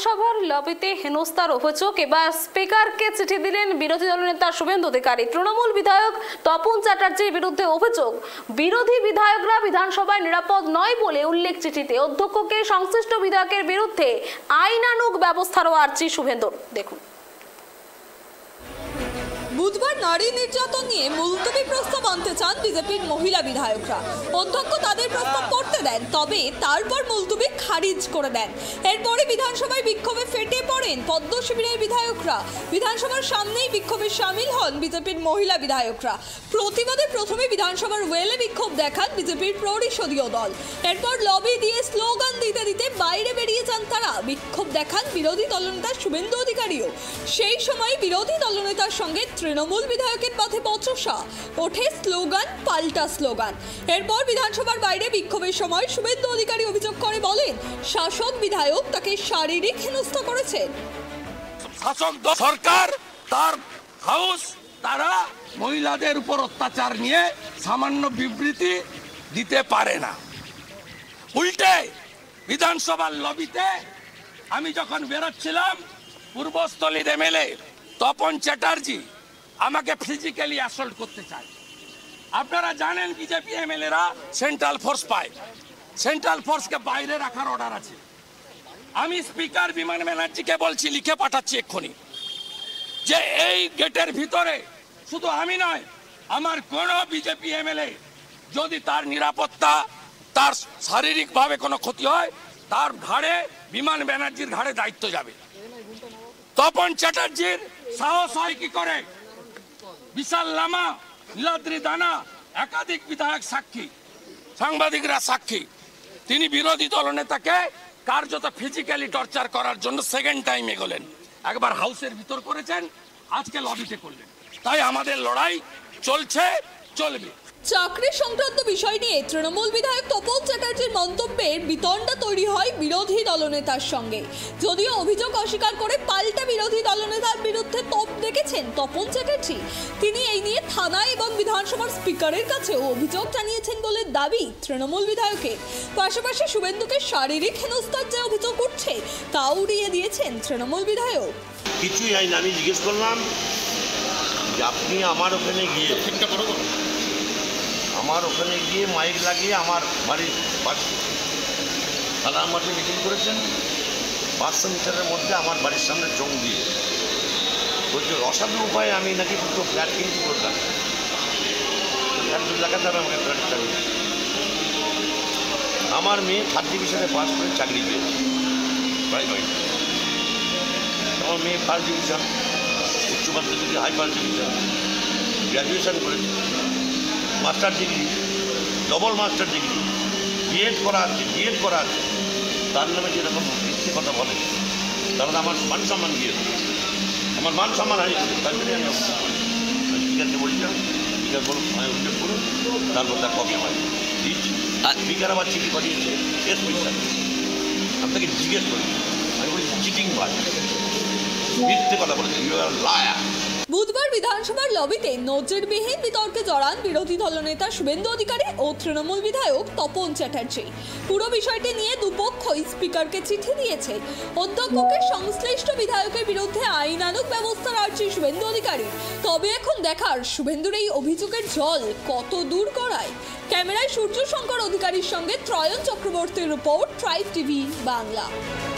সভার লবিতে হেনস্থার অভিযোগ এবার স্পিকারকে চিঠি দিলেন বিরোধী দলনেতা শুভেন্দু অধিকারী। তৃণমূল বিধায়ক তপন চ্যাটার্জির বিরুদ্ধে অভিযোগ, বিরোধী বিধায়করা বিধানসভায় নিরাপদ নয় বলে উল্লেখ চিঠিতে। অধ্যক্ষকে সংশ্লিষ্ট বিধায়কের বিরুদ্ধে আইনানুগ ব্যবস্থারও আর্জি শুভেন্দুর। দেখুন। বুধবার নারী নির্যাতন নিয়ে মুলতবি প্রস্তাব আনতে চান বিজেপির মহিলা বিধায়করা। অধ্যক্ষ তাদের প্রস্তাব করতে দেন, তবে তারপর মুলতবি খারিজ করে দেন। এরপরে বিধানসভায় বিক্ষোভে ফেটে পড়েন পদ্ম শিবিরের বিধায়করা। বিধানসভার সামনেই বিক্ষোভে সামিল হন বিজেপির মহিলা বিধায়করা। প্রতিবাদে প্রথমে বিধানসভার ওয়েলে বিক্ষোভ দেখান বিজেপির পরিষদীয় দল। এরপর লবি দিয়ে স্লোগান দিতে দিতে বাইরে বেরিয়ে যান তারা। বিক্ষোভ দেখান বিরোধী দলনেতা শুভেন্দু অধিকারীও। সেই সময় বিরোধী দলনেতার সঙ্গে তৃণমূল বিধায়কের পথে বচসা, ওঠে স্লোগান পাল্টা স্লোগান। এরপর বিধানসভার বাইরে বিক্ষোভের সময় শুভেন্দু অধিকারী অভিযোগ করে বলেন, শাসক বিধায়ক তাকে শারীরিক হেনস্থা করেছেন। শাসক সরকার তার হাউস তারা মহিলাদের উপর অত্যাচার নিয়ে সামান্য বিবৃতি দিতে পারে না। উল্টে বিধানসভার লবিতে আমি যখন বেরোচ্ছিলাম, পূর্বস্থলীর এমএলএ তপন চ্যাটার্জি আমাকে ফিজিক্যালি অ্যাসল্ট করতে চায়। আপনারা জানেন বিজেপি এমএলএরা সেন্ট্রাল ফোর্স পায়, সেন্ট্রাল ফোর্সকে বাইরে রাখার অর্ডার আছে। আমি স্পিকার বিমান ব্যানার্জিকে বলছি, লিখে পাঠাচ্ছি এক্ষুনি, যে এই গেটের ভিতরে শুধু আমি নয়, আমার কোনো বিজেপি এমএলএ যদি তার নিরাপত্তা, তার শারীরিকভাবে কোনো ক্ষতি হয়, তার ঘাড়ে, বিমান ব্যানার্জির ঘাড়ে দায়িত্ব যাবে। তপন চ্যাটার্জির সাহস হয় কি করে? বিশাল লামা, নীলাদ্রি দানা, একাধিক বিধায়ক সাক্ষী, সাংবাদিকরা সাক্ষী। তিনি বিরোধী দলনেতাকে কার্যত ফিজিক্যালি টর্চার করার জন্য সেকেন্ড টাইম এগোলেন। একবার হাউসের ভিতর করেছেন, আজকে লবিতে করলেন। তাই আমাদের লড়াই চলছে, চলবে। চাকরি সংক্রান্ত বিষয় নিয়ে তৃণমূল বিধায়ক তপন চ্যাটার্জির মন্তব্যের বিতণ্ডা তৈরি হয় বিরোধী দলনেতার সঙ্গে। যদিও অভিযোগ অস্বীকার করে পাল্টা বিরোধী দলনেতার বিরুদ্ধে তোপ দেখেছেন তপন চ্যাটার্জি। তিনি এই নিয়ে থানায় এবং বিধানসভার স্পিকারের কাছেও অভিযোগ জানিয়েছেন বলে দাবি তৃণমূল বিধায়কের। পাশাপাশি শুভেন্দুকে শারীরিক হেনস্থার যে অভিযোগ উঠছে তা উড়িয়ে দিয়েছেন তৃণমূল বিধায়ক। কিছুই আইন আমি জিজ্ঞেস করলাম যে আপনি আমার ওখানে গিয়ে মাইক লাগিয়ে আমার বাড়ির থানার মাঠে মিটিং করেছেন, 500 মিটারের মধ্যে আমার বাড়ির সামনে জং দিয়ে বলছে অসাধু উপায়ে আমি নাকি দুটো ফ্ল্যাট কিনতে করতাম। ফ্ল্যাট দেখাতে হবে আমাকে, ফ্ল্যাটের চাকরি। আমার মেয়ে 3rd ডিভিশনে পাস করে চাকরি পেয়েছে প্রাইভেট। আমার মেয়ে 1st ডিভিশন, উচ্চ মাধ্যমিক, হাই ফার্স্ট ডিভিশন, গ্র্যাজুয়েশন করেছে, master degree, double master degree, BEd করা আছে। তার নামে যেরকম মিথ্যে কথা বলে, তাহলে আমার মান সম্মান দিয়ে আমার মান সম্মান হারিয়ে দেবে। তার জন্য আমি স্পিকারকে বলছিলাম, স্পিকার বলুন, আমি উল্লেখ করুন, তারপর তার কপি আমার দিচ্ছি। আর স্পিকার আবার চিঠি পাঠিয়েছে এস পয়সা। আমি তাকে জিজ্ঞেস করি, আমি বলি চিটিং ভাই, মিথ্যে কথা বলেছে, ইউ আর লায়ার। বুধবার বিধানসভার লবিতে নজিরবিহীন বিতর্কে জড়ান বিরোধী দলনেতা শুভেন্দু অধিকারী ও তৃণমূল বিধায়ক তপন চ্যাটার্জি। পুরো বিষয়টি নিয়ে দুপক্ষই স্পিকারকে চিঠি দিয়েছে। অধ্যক্ষকে সংশ্লিষ্ট বিধায়কের বিরুদ্ধে আইনানুগ ব্যবস্থার আর্জি শুভেন্দু অধিকারী। তবে এখন দেখার শুভেন্দুর এই অভিযোগের জল কত দূর গড়ায়। ক্যামেরায় সূর্য শঙ্কর অধিকারীর সঙ্গে ত্রয়ন চক্রবর্তীর রিপোর্ট, ট্রাইব টিভি বাংলা।